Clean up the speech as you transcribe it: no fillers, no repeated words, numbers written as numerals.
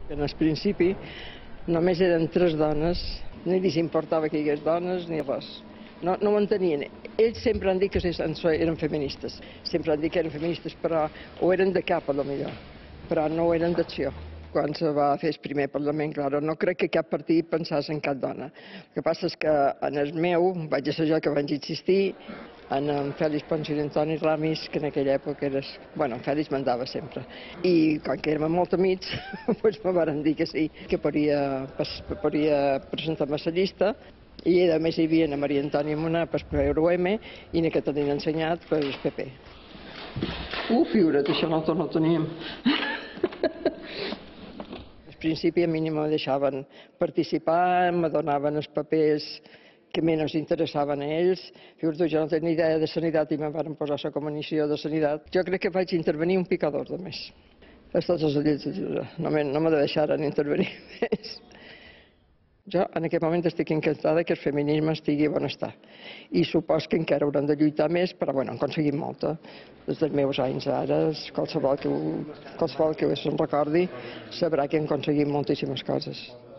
En el principi només eren 3 dones, ni els importava que hi hagués dones ni res. No ho entenien. Ells sempre han dit que eren feministes. Sempre han dit que eren feministes, però o eren de cap, a lo millor, però no ho eren d'acció. Quan se va fer el primer Parlament, clar, no crec que cap partit pensés en cap dona. El que passa és que en el meu vaig ser jo que vaig insistir, en Fèlix Pons i Antoni Ramis, que en aquella època en Fèlix mandava sempre. I com que érem molt amics, doncs me van dir que sí, que podria presentar-me a la llista. I a més hi havia na Maria Antònia Monà per PUM i na Catalina Ensenyat per el PP. Figura't, això no ho teníem. Al principi a mi no me deixaven participar, me donaven els papers que menys interessaven a ells. Figura't, jo no tenia ni idea de sanitat i me van posar la comissió de sanitat. Jo crec que vaig intervenir un picador de més. És totes les lleis, no me deixaren intervenir més. Jo en aquest moment estic encantada que el feminisme estigui a bon estat. I supos que encara haurem de lluitar més, però hem aconseguit molta. Des dels meus anys ara, qualsevol que se'n recordi sabrà que hem aconseguit moltíssimes coses.